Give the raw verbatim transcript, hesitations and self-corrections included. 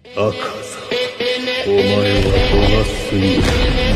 赤座、お前は度が過ぎる。